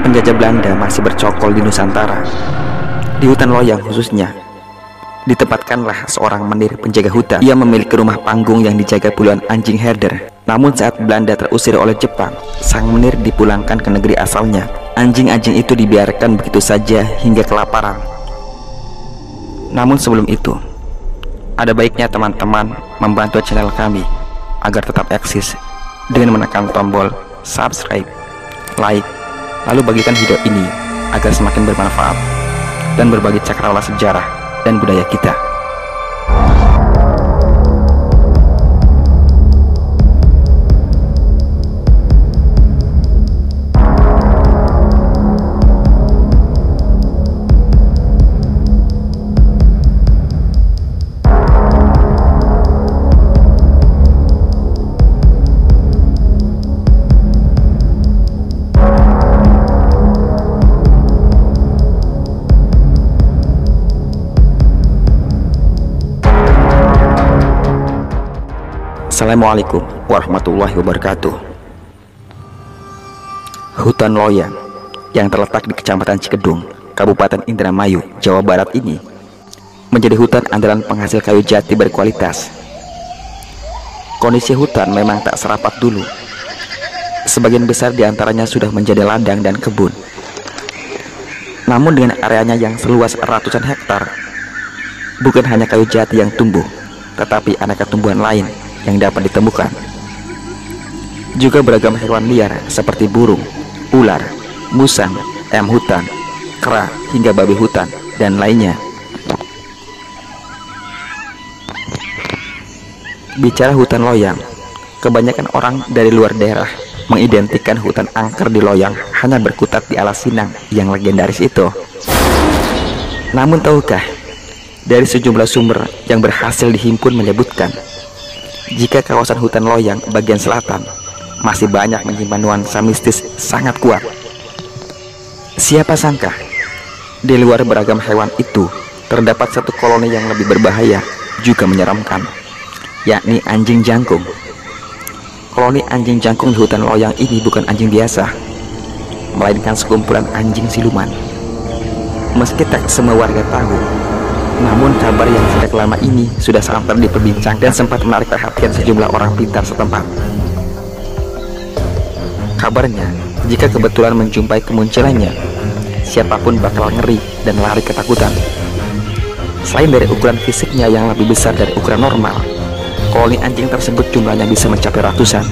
penjajah Belanda masih bercokol di Nusantara, di hutan Loyang khususnya, ditempatkanlah seorang menir penjaga hutan. Ia memiliki rumah panggung yang dijaga puluhan anjing herder. Namun saat Belanda terusir oleh Jepang, sang menir dipulangkan ke negeri asalnya. Anjing-anjing itu dibiarkan begitu saja hingga kelaparan. Namun sebelum itu, ada baiknya teman-teman membantu channel kami agar tetap eksis dengan menekan tombol subscribe, like, lalu bagikan video ini agar semakin bermanfaat dan berbagi cakrawala sejarah dan budaya kita. Assalamualaikum warahmatullahi wabarakatuh. Hutan Loyang yang terletak di Kecamatan Cikedung, Kabupaten Indramayu, Jawa Barat ini menjadi hutan andalan penghasil kayu jati berkualitas. Kondisi hutan memang tak serapat dulu. Sebagian besar diantaranya sudah menjadi ladang dan kebun. Namun dengan areanya yang seluas ratusan hektar, bukan hanya kayu jati yang tumbuh, tetapi aneka tumbuhan lain yang dapat ditemukan. Juga beragam hewan liar seperti burung, ular, musang, ayam hutan, kera, hingga babi hutan, dan lainnya. Bicara hutan Loyang, kebanyakan orang dari luar daerah mengidentikan hutan angker di Loyang hanya berkutat di alas Sinang yang legendaris itu. Namun tahukah, dari sejumlah sumber yang berhasil dihimpun menyebutkan jika kawasan hutan Loyang bagian selatan masih banyak menyimpan nuansa mistis sangat kuat. Siapa sangka di luar beragam hewan itu terdapat satu koloni yang lebih berbahaya juga menyeramkan, yakni anjing jangkung. Koloni anjing jangkung di hutan Loyang ini bukan anjing biasa, melainkan sekumpulan anjing siluman. Meski tak semua warga tahu, namun kabar yang sejak lama ini sudah sangat diperbincangkan dan sempat menarik perhatian sejumlah orang pintar setempat. Kabarnya, jika kebetulan menjumpai kemunculannya, siapapun bakal ngeri dan lari ketakutan. Selain dari ukuran fisiknya yang lebih besar dari ukuran normal, koloni anjing tersebut jumlahnya bisa mencapai ratusan.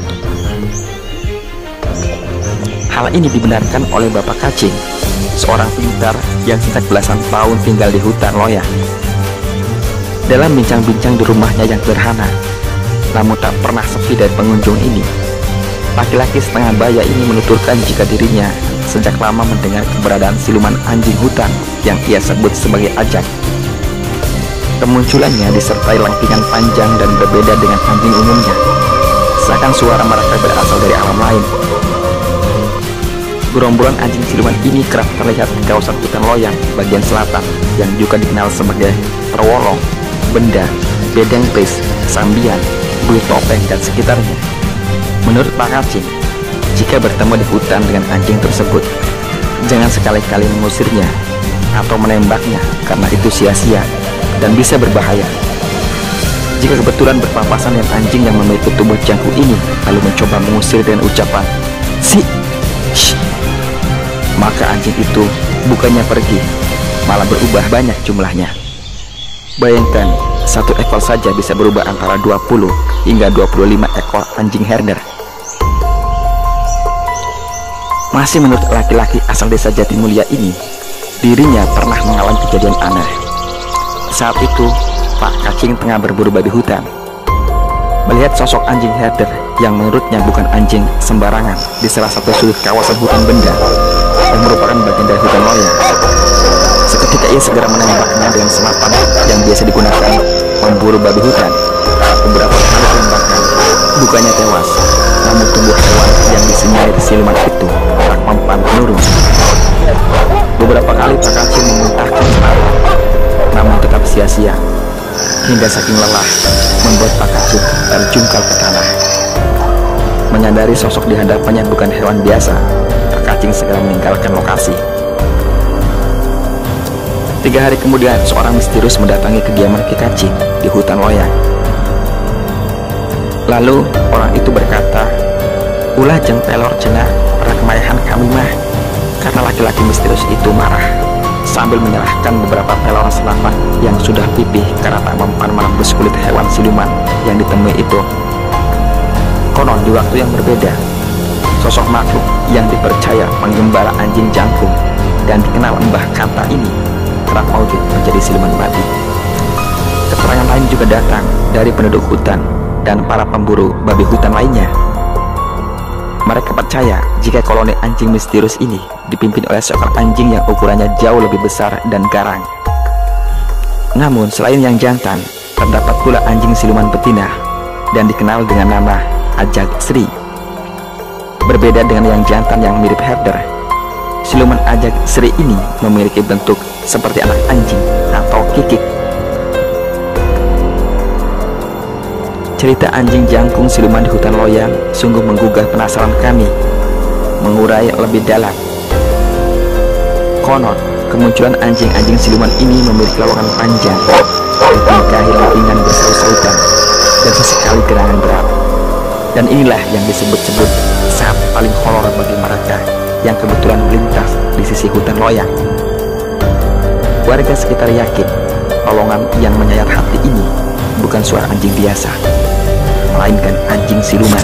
Hal ini dibenarkan oleh Bapak Kacing, seorang pintar yang sejak belasan tahun tinggal di hutan Loyang. Dalam bincang-bincang di rumahnya yang sederhana, namun tak pernah sepi dari pengunjung ini, laki-laki setengah baya ini menuturkan jika dirinya sejak lama mendengar keberadaan siluman anjing hutan yang ia sebut sebagai ajak. Kemunculannya disertai lengkingan panjang dan berbeda dengan anjing umumnya, seakan suara mereka berasal dari alam lain. Gerombolan anjing siluman ini kerap terlihat di kawasan hutan Loyang bagian selatan yang juga dikenal sebagai Terwolong, Benda, Bedeng Pris, Sambian, Bulu Topeng, dan sekitarnya. Menurut Pak Kacing, jika bertemu di hutan dengan anjing tersebut, jangan sekali-kali mengusirnya atau menembaknya karena itu sia-sia dan bisa berbahaya. Jika kebetulan berpapasan dengan anjing yang memiliki tubuh jangkung ini lalu mencoba mengusir dengan ucapan "Si, shh," maka anjing itu bukannya pergi, malah berubah banyak jumlahnya. Bayangkan, satu ekor saja bisa berubah antara 20 hingga 25 ekor anjing herder. Masih menurut laki-laki asal desa Jatimulya ini, dirinya pernah mengalami kejadian aneh. Saat itu, Pak Kacing tengah berburu babi hutan. Melihat sosok anjing herder yang menurutnya bukan anjing sembarangan di salah satu sudut kawasan hutan Benda yang merupakan bagian dari hutan Loyang. Seketika ia segera menembaknya dengan senapan yang biasa digunakan memburu babi hutan. Beberapa kali tembakan, bukannya tewas, namun tubuh hewan yang disinyalir siluman itu tak mempan menurun. Beberapa kali Pak Kacing memuntahkan senapan, namun tetap sia-sia, hingga saking lelah membuat Pak Kacing terjungkal ke tanah. Menyadari sosok di hadapannya bukan hewan biasa, Pak Kacing segera meninggalkan lokasi. 3 hari kemudian, seorang misterius mendatangi kediaman Ki Kacing di hutan loyang. Lalu orang itu berkata, "Ulah jeng pelor cenah rakmayahan kami mah." Karena laki-laki misterius itu marah sambil menyerahkan beberapa pelor selamat yang sudah pipih karena tak mempan menembus kulit hewan siluman yang ditemui itu. Konon di waktu yang berbeda, sosok makhluk yang dipercaya penggembala anjing jangkung dan dikenal Mbah Kanta ini kerap maujud menjadi siluman babi. Keterangan lain juga datang dari penduduk hutan dan para pemburu babi hutan lainnya. Mereka percaya jika koloni anjing misterius ini dipimpin oleh seekor anjing yang ukurannya jauh lebih besar dan garang. Namun selain yang jantan, terdapat pula anjing siluman betina dan dikenal dengan nama Ajag Sri. Berbeda dengan yang jantan yang mirip herder, siluman Ajag Sri ini memiliki bentuk seperti anak anjing atau kikik. Cerita anjing jangkung siluman di hutan loyang sungguh menggugah penasaran kami. Mengurai lebih dalam, konon kemunculan anjing-anjing siluman ini memiliki lawangan panjang, ditingkahi laringan bersaut-sautan, dan sesekali gerangan berat. Dan inilah yang disebut-sebut saat paling horor bagi mereka yang kebetulan melintas di sisi hutan loyang. Warga sekitar yakin lolongan yang menyayat hati ini bukan suara anjing biasa, melainkan anjing siluman.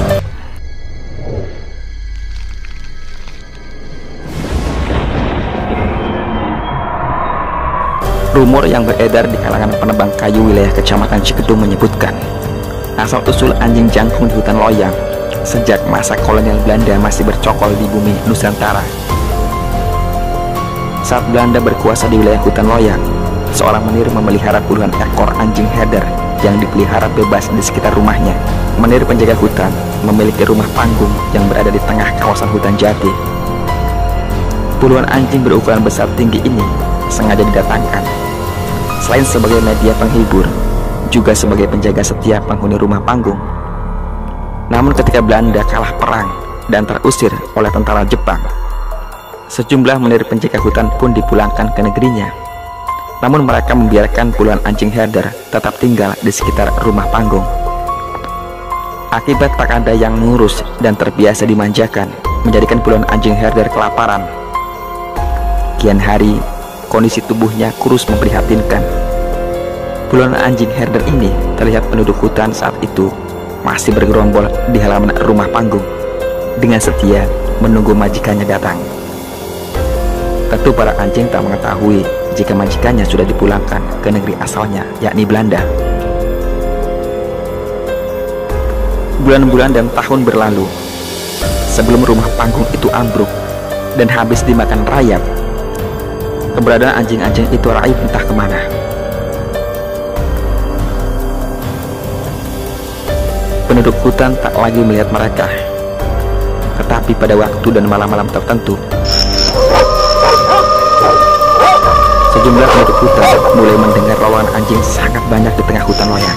Rumor yang beredar di kalangan penebang kayu wilayah Kecamatan Cikedung menyebutkan asal-usul anjing jangkung di hutan loyang sejak masa kolonial Belanda masih bercokol di bumi Nusantara. Saat Belanda berkuasa di wilayah hutan loyang, seorang menir memelihara puluhan ekor anjing herder yang dipelihara bebas di sekitar rumahnya. Menir penjaga hutan memiliki rumah panggung yang berada di tengah kawasan hutan jati. Puluhan anjing berukuran besar tinggi ini sengaja didatangkan selain sebagai media penghibur, juga sebagai penjaga setia penghuni rumah panggung. Namun ketika Belanda kalah perang dan terusir oleh tentara Jepang, sejumlah menir penjaga hutan pun dipulangkan ke negerinya. Namun mereka membiarkan puluhan anjing herder tetap tinggal di sekitar rumah panggung. Akibat tak ada yang mengurus dan terbiasa dimanjakan, menjadikan puluhan anjing herder kelaparan. Kian hari, kondisi tubuhnya kurus memprihatinkan. Puluhan anjing herder ini terlihat penduduk hutan saat itu masih bergerombol di halaman rumah panggung dengan setia menunggu majikannya datang. Tentu para anjing tak mengetahui jika majikannya sudah dipulangkan ke negeri asalnya, yakni Belanda. Bulan-bulan dan tahun berlalu sebelum rumah panggung itu ambruk dan habis dimakan rayap. Keberadaan anjing-anjing itu raib entah kemana. Penduduk hutan tak lagi melihat mereka. Tetapi pada waktu dan malam-malam tertentu, sejumlah penduduk hutan mulai mendengar lolongan anjing sangat banyak di tengah hutan loyang.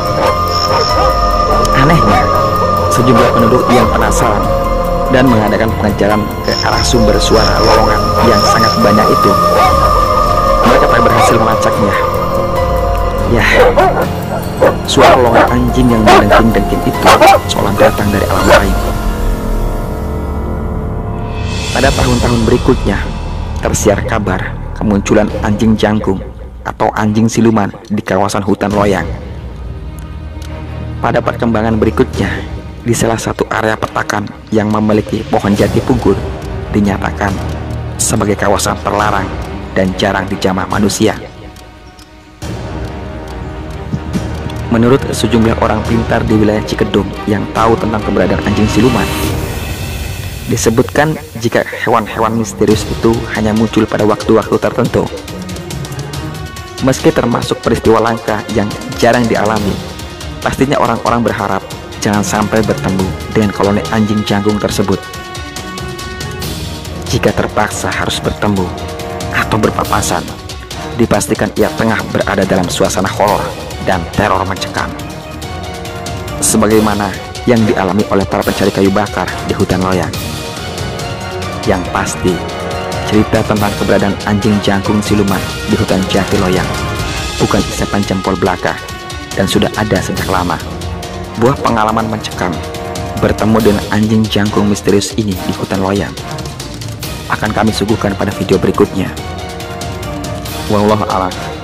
Anehnya, sejumlah penduduk yang penasaran dan mengadakan pengejaran ke arah sumber suara lolongan yang sangat banyak itu. Mereka tak berhasil melacaknya. Ya, suara lolongan anjing yang mendengking-dengking itu seolah datang dari alam lain. Pada tahun-tahun berikutnya, tersiar kabar kemunculan anjing jangkung atau anjing siluman di kawasan hutan loyang. Pada perkembangan berikutnya, di salah satu area petakan yang memiliki pohon jati pugur, dinyatakan sebagai kawasan terlarang dan jarang dijamah manusia. Menurut sejumlah orang pintar di wilayah Cikedung yang tahu tentang keberadaan anjing siluman, disebutkan jika hewan-hewan misterius itu hanya muncul pada waktu-waktu tertentu. Meski termasuk peristiwa langka yang jarang dialami, pastinya orang-orang berharap jangan sampai bertemu dengan koloni anjing jangkung tersebut. Jika terpaksa harus bertemu atau berpapasan, dipastikan ia tengah berada dalam suasana horor dan teror mencekam, sebagaimana yang dialami oleh para pencari kayu bakar di hutan loyang. Yang pasti, cerita tentang keberadaan anjing jangkung siluman di hutan Jatiloyang bukan isapan jempol belaka dan sudah ada sejak lama. Buah pengalaman mencekam bertemu dengan anjing jangkung misterius ini di hutan Loyang akan kami suguhkan pada video berikutnya. Wallahu a'lam.